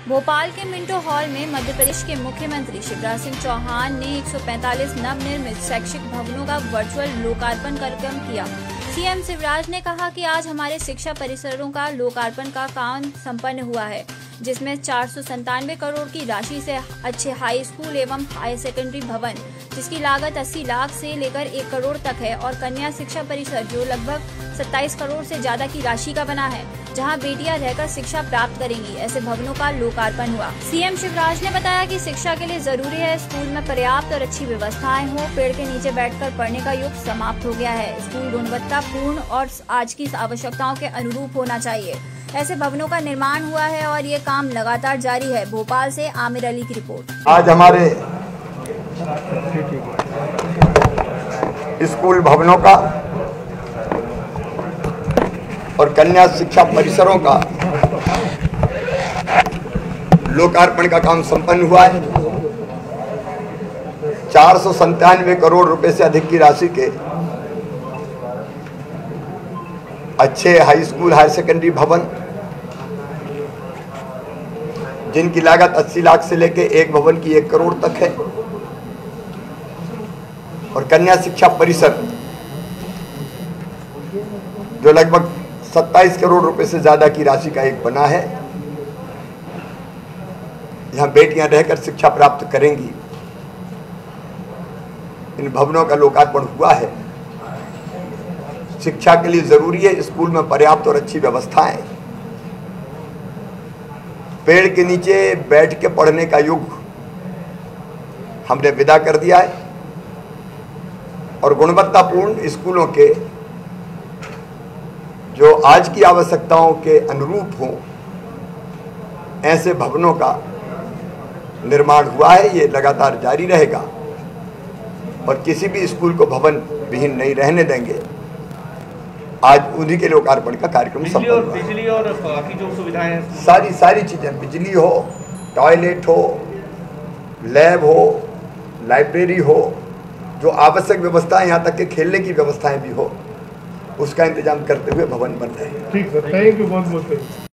भोपाल के Minto hall में मध्य प्रदेश के मुख्यमंत्री शिवराज सिंह चौहान ने 145 नवनिर्मित शैक्षिक भवनों का वर्चुअल लोकार्पण कार्यक्रम किया। सीएम शिवराज ने कहा कि आज हमारे शिक्षा परिसरों का लोकार्पण का काम संपन्न हुआ है, जिसमें 497 करोड़ की राशि से अच्छे हाई स्कूल एवं हाई सेकेंडरी भवन, जिसकी लागत 80 लाख से लेकर 1 करोड़ तक है, और कन्या शिक्षा परिसर जो लगभग 27 करोड़ से ज्यादा की राशि का बना है, जहां बेटियां रहकर शिक्षा प्राप्त करेंगी। ऐसे भवनों का लोकार्पण हुआ। सीएम शिवराज ने बताया कि शिक्षा के लिए जरूरी है स्कूल में पर्याप्त और अच्छी व्यवस्थाएं हो। पेड़ के नीचे बैठकर पढ़ने का युग समाप्त हो गया है। स्कूल गुणवत्तापूर्ण और आज की आवश्यकताओं के अनुरूप होना चाहिए। ऐसे भवनों का निर्माण हुआ है और ये काम लगातार जारी है। भोपाल से आमिर अली की रिपोर्ट। आज हमारे स्कूल भवनों का और कन्या शिक्षा परिसरों का लोकार्पण का काम संपन्न हुआ है। 497 करोड़ रुपए से अधिक की राशि के अच्छे हाई स्कूल हायर सेकेंडरी भवन, जिनकी लागत 80 लाख से लेकर एक भवन की 1 करोड़ तक है, और कन्या शिक्षा परिसर जो लगभग 27 करोड़ रुपए से ज्यादा की राशि का एक बना है। यहां बेटियां रहकर शिक्षा प्राप्त करेंगी। इन भवनों का लोकार्पण हुआ है। शिक्षा के लिए जरूरी है स्कूल में पर्याप्त और अच्छी व्यवस्थाएं। पेड़ के नीचे बैठ के पढ़ने का युग हमने विदा कर दिया है, और गुणवत्तापूर्ण स्कूलों के जो आज की आवश्यकताओं के अनुरूप हों, ऐसे भवनों का निर्माण हुआ है। ये लगातार जारी रहेगा और किसी भी स्कूल को भवन विहीन नहीं रहने देंगे। आज उन्हीं के लोकार्पण का कार्यक्रम संपन्न हुआ। बिजली और बाकी जो सुविधाएं हैं, सारी चीजें, बिजली हो, टॉयलेट हो, लैब हो, लाइब्रेरी हो, जो आवश्यक व्यवस्थाएं, यहाँ तक के खेलने की व्यवस्थाएं भी हो, उसका इंतजाम करते हुए भवन बन रहे हैं। ठीक सर, थैंक यू बहुत बहुत।